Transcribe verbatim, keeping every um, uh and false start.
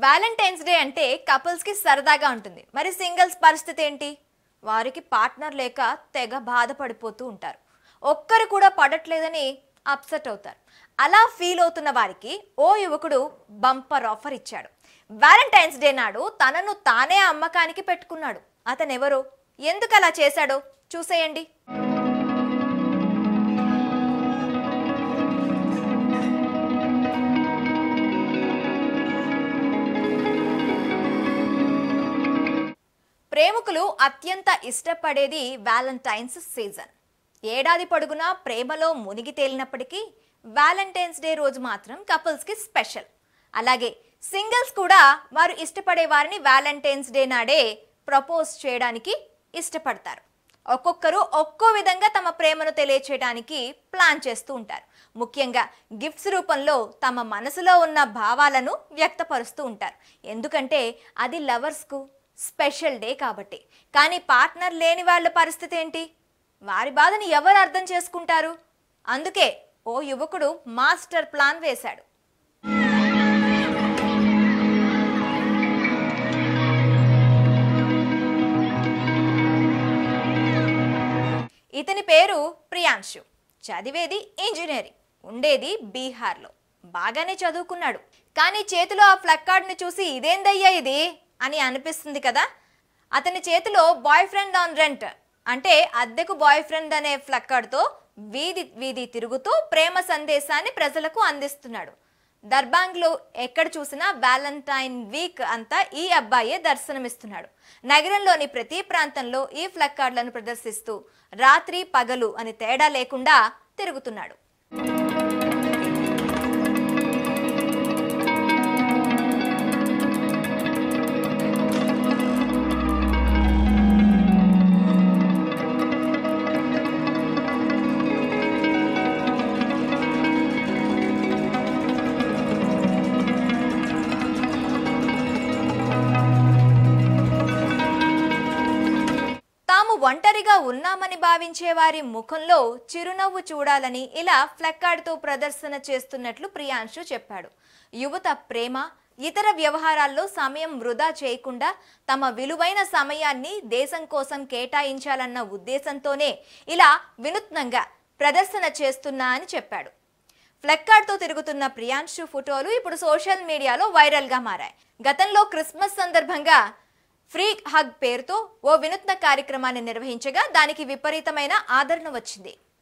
Valentine's day అంటే couples కి సరదాగా ఉంటుంది. మరి సింగిల్స్ పరిస్థితి ఏంటి? వారికి పార్ట్నర్ లేక తెగ బాధపడిపోతూ ఉంటారు. ఒక్కరు కూడా పడట్లేదని అప్సెట్ అవుతారు. అలా ఫీల్ అవుతున్న వారికి ఓ యువకుడు బంపర్ ఆఫర్ ఇచ్చాడు. వ్యాలంటైన్స్ డే నాడు తనను తానే అమ్మకానికి పెట్టుకున్నాడు. అతనెవరో, ఎందుకు అలా చేశాడో చూసేయండి. ప్రేమికులు అత్యంత ఇష్టపడేది వ్యాలంటైన్స్ సీజన్. ఏడాది పొడుగునా ప్రేమలో మునిగి తేలినప్పటికీ వ్యాలంటైన్స్ డే రోజు మాత్రం కపుల్స్కి స్పెషల్. అలాగే సింగిల్స్ కూడా వారు ఇష్టపడే వారిని వ్యాలంటైన్స్ డే నాడే ప్రపోజ్ చేయడానికి ఇష్టపడతారు. ఒక్కొక్కరు ఒక్కో విధంగా తమ ప్రేమను తెలియచేయడానికి ప్లాన్ చేస్తూ ఉంటారు. ముఖ్యంగా గిఫ్ట్స్ రూపంలో తమ మనసులో ఉన్న భావాలను వ్యక్తపరుస్తూ ఉంటారు. ఎందుకంటే అది లవర్స్కు స్పెషల్ డే కాబట్టి. కానీ పార్ట్నర్ లేని వాళ్ళ పరిస్థితి ఏంటి? వారి బాధని ఎవరు అర్థం చేసుకుంటారు? అందుకే ఓ యువకుడు మాస్టర్ ప్లాన్ వేశాడు. ఇతని పేరు ప్రియాంశు. చదివేది ఇంజనీరింగ్, ఉండేది బీహార్లో. బాగానే చదువుకున్నాడు. కానీ చేతిలో ఆ ఫ్లక్ కార్డ్ని చూసి ఇదేందయ్యా ఇది అని అనిపిస్తుంది కదా. అతని చేతిలో బాయ్ ఫ్రెండ్ ఆన్ రెంట్ అంటే అద్దెకు బాయ్ ఫ్రెండ్ అనే ఫ్లక్ కార్డ్తో వీధి వీధి తిరుగుతూ ప్రేమ సందేశాన్ని ప్రజలకు అందిస్తున్నాడు. దర్బాంగ్లో ఎక్కడ చూసినా వ్యాలంటైన్ వీక్ అంతా ఈ అబ్బాయే దర్శనమిస్తున్నాడు. నగరంలోని ప్రతి ప్రాంతంలో ఈ ఫ్లక్ కార్డులను ప్రదర్శిస్తూ రాత్రి పగలు అని తేడా లేకుండా తిరుగుతున్నాడు. ఒంటరిగా ఉన్నామని భావించే వారి ముఖంలో చిరునవ్వు చూడాలని ఇలా ఫ్లక్ కార్డ్తో ప్రదర్శన చేస్తున్నట్లు ప్రియాంశు చెప్పాడు. యువత ప్రేమ, ఇతర వ్యవహారాల్లో సమయం వృధా చేయకుండా తమ విలువైన సమయాన్ని దేశం కోసం కేటాయించాలన్న ఉద్దేశంతోనే ఇలా వినూత్నంగా ప్రదర్శన చేస్తున్నా అని చెప్పాడు. ఫ్లక్ కార్డ్తో తిరుగుతున్న ప్రియాంశు ఫోటోలు ఇప్పుడు సోషల్ మీడియాలో వైరల్గా మారాయి. గతంలో క్రిస్మస్ సందర్భంగా ఫ్రీ హగ్ పేరుతో ఓ వినూత్న కార్యక్రమాన్ని నిర్వహించగా దానికి విపరీతమైన ఆదరణ వచ్చింది.